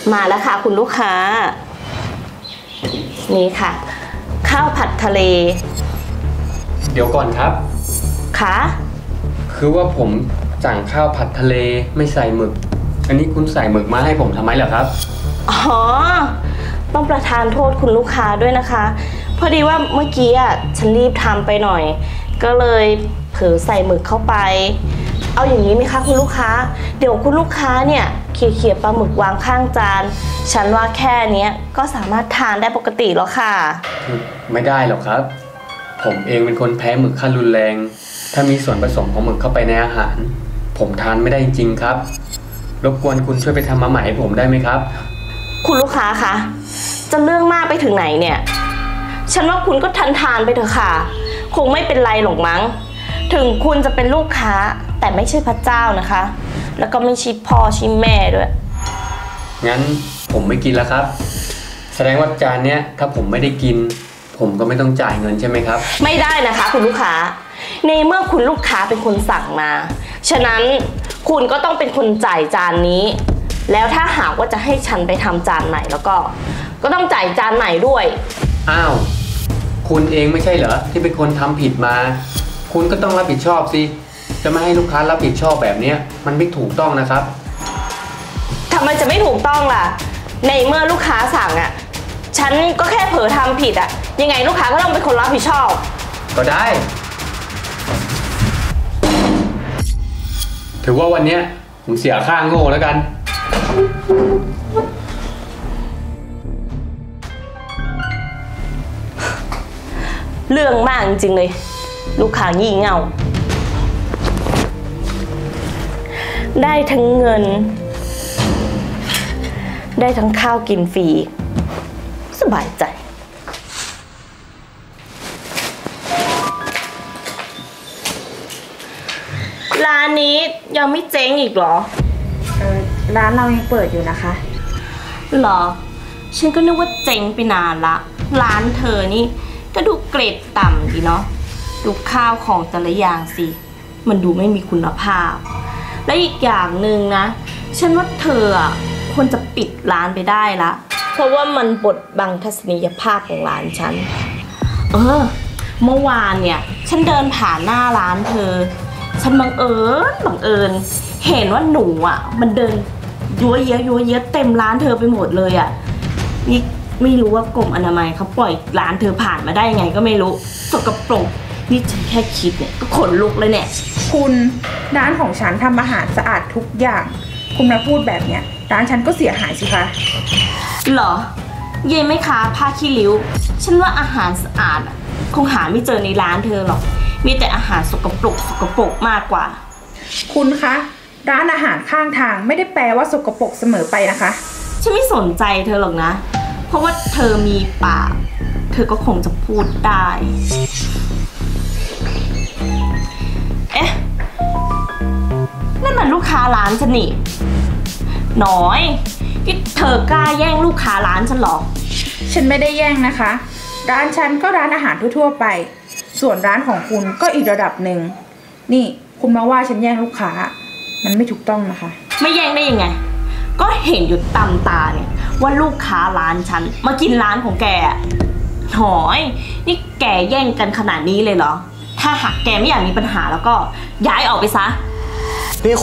มาแล้วค่ะคุณลูกค้านี่ค่ะข้าวผัดทะเลเดี๋ยวก่อนครับค่ะคือว่าผมสั่งข้าวผัดทะเลไม่ใส่หมึกอันนี้คุณใส่หมึกมาให้ผมทำไมเหรอครับอ๋อต้องประทานโทษคุณลูกค้าด้วยนะคะพอดีว่าเมื่อกี้ฉันรีบทำไปหน่อยก็เลยเผลอใส่หมึกเข้าไปเอาอย่างนี้ไหมคะคุณลูกค้าเดี๋ยวคุณลูกค้าเนี่ยเขี่ยปลาหมึกวางข้างจานฉันว่าแค่นี้ก็สามารถทานได้ปกติแล้วค่ะไม่ได้หรอกครับผมเองเป็นคนแพ้หมึกขั้นรุนแรงถ้ามีส่วนผสมของหมึกเข้าไปในอาหารผมทานไม่ได้จริงๆครับรบกวนคุณช่วยไปทำมาใหม่ให้ผมได้ไหมครับคุณลูกค้าคะจะเรื่องมากไปถึงไหนเนี่ยฉันว่าคุณก็ทานไปเถอะค่ะคงไม่เป็นไรหรอกมั้งถึงคุณจะเป็นลูกค้าแต่ไม่ใช่พระเจ้านะคะแล้วก็ไม่ใช่พ่อใช่แม่ด้วยงั้นผมไม่กินแล้วครับแสดงว่าจานเนี้ยถ้าผมไม่ได้กินผมก็ไม่ต้องจ่ายเงินใช่ไหมครับไม่ได้นะคะคุณลูกค้าในเมื่อคุณลูกค้าเป็นคนสั่งมาฉะนั้นคุณก็ต้องเป็นคนจ่ายจานนี้แล้วถ้าหากว่าจะให้ฉันไปทำจานไหนแล้วก็ต้องจ่ายจานไหนด้วยอ้าวคุณเองไม่ใช่เหรอที่เป็นคนทำผิดมาคุณก็ต้องรับผิดชอบสิจะไม่ให้ลูกค้ารับผิดชอบแบบนี้มันไม่ถูกต้องนะครับทำไมจะไม่ถูกต้องล่ะในเมื่อลูกค้าสั่งฉันก็แค่เผลอทำผิดยังไงลูกค้าก็ต้องเป็นคนรับผิดชอบก็ได้ถือว่าวันนี้ผมเสียค่าโง่แล้วกันเรื่องมากจริงๆเลยลูกค้างี่เง่าได้ทั้งเงินได้ทั้งข้าวกินฟรีสบายใจร้านนี้ยังไม่เจ๊งอีกเหรอร้านเรายังเปิดอยู่นะคะหรอฉันก็นึกว่าเจ๊งไปนานละร้านเธอนี่ก็ดูเกรดต่ำดีเนาะดูข้าวของแต่ละอย่างสิมันดูไม่มีคุณภาพและอีกอย่างหนึ่งนะฉันว่าเธอควรจะปิดร้านไปได้ละเพราะว่ามันบดบังทัศนียภาพของร้านฉันเมื่อวานเนี่ยฉันเดินผ่านหน้าร้านเธอฉันบังเอิญเห็นว่าหนูมันเดินยัวเยะเต็มร้านเธอไปหมดเลยนี่ไม่รู้ว่ากรมอนามัยเขาปล่อยร้านเธอผ่านมาได้ยังไงก็ไม่รู้สกปรกนี่ฉันแค่คิดเนี่ยก็ขนลุกเลยเนี่ยคุณร้านของฉันทำอาหารสะอาดทุกอย่างคุณมาพูดแบบเนี้ยร้านฉันก็เสียหายสิคะหรอเย่ไม่ค้าผ้าขี้ริ้วฉันว่าอาหารสะอาดคงหาไม่เจอในร้านเธอหรอกมีแต่อาหารสกปรกมากกว่าคุณคะร้านอาหารข้างทางไม่ได้แปลว่าสกปรกเสมอไปนะคะฉันไม่สนใจเธอหรอกนะเพราะว่าเธอมีปากเธอก็คงจะพูดได้นั่นมันลูกค้าร้านฉันนี่น้อยที่เธอกล้าแย่งลูกค้าร้านฉันหรอฉันไม่ได้แย่งนะคะร้านฉันก็ร้านอาหารทั่วๆไปส่วนร้านของคุณก็อีกระดับหนึ่งนี่คุณมาว่าฉันแย่งลูกค้ามันไม่ถูกต้องนะคะไม่แย่งได้ยังไงก็เห็นอยู่ตามตาเนี่ยว่าลูกค้าร้านฉันมากินร้านของแกหอยนี่แกแย่งกันขนาดนี้เลยเหรอถ้าหากแกไม่อยากมีปัญหาแล้วก็ย้ายออกไปซะนี่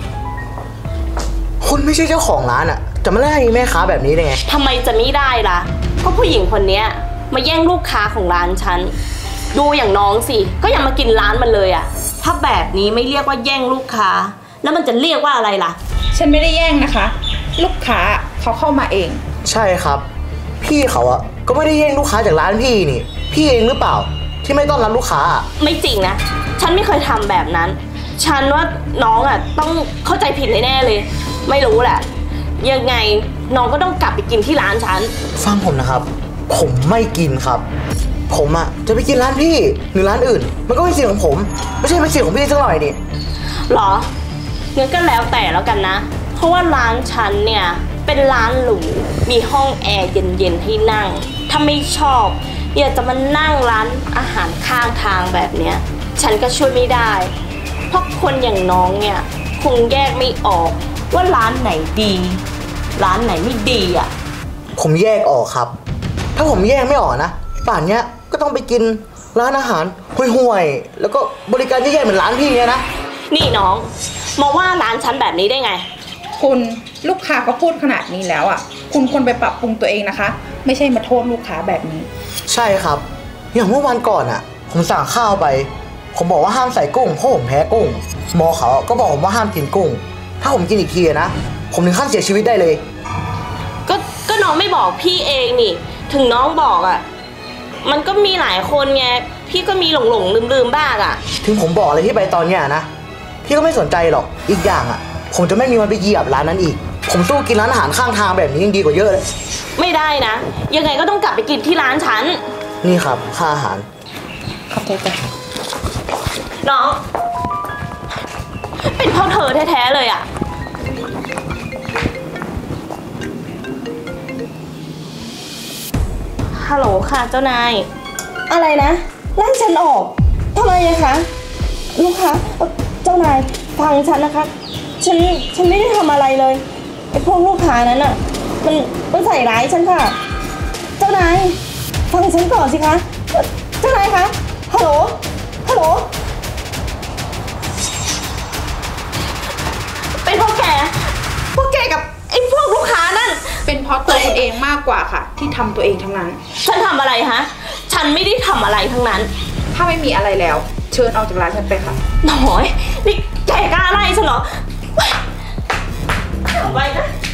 คุณไม่ใช่เจ้าของร้านจะมาไล่แม่ค้าแบบนี้ได้ไงทำไมจะไม่ได้ล่ะก็ผู้หญิงคนนี้มาแย่งลูกค้าของร้านฉันดูอย่างน้องสิก็ยังมากินร้านมันเลยถ้าแบบนี้ไม่เรียกว่าแย่งลูกค้าแล้วมันจะเรียกว่าอะไรล่ะฉันไม่ได้แย่งนะคะลูกค้าเขาเข้ามาเองใช่ครับพี่เขาก็ไม่ได้แย่งลูกค้าจากร้านพี่นี่พี่เองหรือเปล่าที่ไม่ต้อนรับลูกค้าไม่จริงนะฉันไม่เคยทำแบบนั้นฉันว่าน้องต้องเข้าใจผิดแน่ๆเลยไม่รู้แหละยังไงน้องก็ต้องกลับไปกินที่ร้านฉันฟังผมนะครับผมไม่กินครับผมจะไปกินร้านพี่หรือร้านอื่นมันก็เป็นสิทธิ์ของผมไม่ใช่เป็นสิทธิ์ของพี่สักหน่อยดิหรองั้นก็แล้วแต่แล้วกันนะเพราะว่าร้านฉันเนี่ยเป็นร้านหรูมีห้องแอร์เย็นๆให้นั่งถ้าไม่ชอบอยากจะมานั่งร้านอาหารข้างทางแบบเนี้ยฉันก็ช่วยไม่ได้เพราะคนอย่างน้องเนี่ยคงแยกไม่ออกว่าร้านไหนดีร้านไหนไม่ดีอ่ะผมแยกออกครับ ถ้าผมแยกไม่ออกนะป่านเนี้ยก็ต้องไปกินร้านอาหารห่วยๆแล้วก็บริการแย่ๆเหมือนร้านพี่เนี่ยนะนี่น้องมาว่าร้านฉันแบบนี้ได้ไงคุณลูกค้าก็พูดขนาดนี้แล้วอ่ะ คุณควรไปปรับปรุงตัวเองนะคะ ไม่ใช่มาโทษลูกค้าแบบนี้ใช่ครับอย่างเมื่อวันก่อนอ่ะ ผมสั่งข้าวไป ผมบอกว่าห้ามใส่กุ้งเพราะผมแพ้กุ้งหมอเขาก็บอกผมว่าห้ามกินกุ้ง ถ้าผมกินอีกทีนะผมถึงขั้นเสียชีวิตได้เลยก็น้องไม่บอกพี่เองนี่ ถึงน้องบอกอ่ะมันก็มีหลายคนไงพี่ก็มีหลงลืมบ้างอ่ะถึงผมบอกอะไรที่ไปตอนเนี้ยนะพี่ก็ไม่สนใจหรอกอีกอย่างอ่ะ ผมจะไม่มีวันไปเหยียบร้านนั้นอีก ผมสู้กินร้านอาหารข้างทางแบบนี้ยังดีกว่าเยอะเลยไม่ได้นะ ยังไงก็ต้องกลับไปกินที่ร้านฉันนี่ครับค่าอาหารขอบใจจ้ะน้อง เป็นเพราะเธอแท้ๆเลยอ่ะฮัลโหลค่ะเจ้านายอะไรนะไล่ฉันออกทำไมอะคะลูกค้าเจ้านายฟังฉันนะคะฉันไม่ได้ทำอะไรเลยไอ้พวกลูกค้านั้นอะมันใส่ร้ายฉันค่ะเจ้านายฟังฉันก่อนสิคะเจ้านายคะฮัลโหลเป็นพวกแกกับไอ้พวกลูกค้านั่นเป็นเพราะตัวคุณเองมากกว่าค่ะ ที่ทำตัวเองทั้งนั้นฉันทำอะไรฮะฉันไม่ได้ทำอะไรทั้งนั้นถ้าไม่มีอะไรแล้ว เชิญออกจากร้านฉันไปค่ะหน่อยนี่แกกล้าไล่ฉันเหรอทำไว้นะ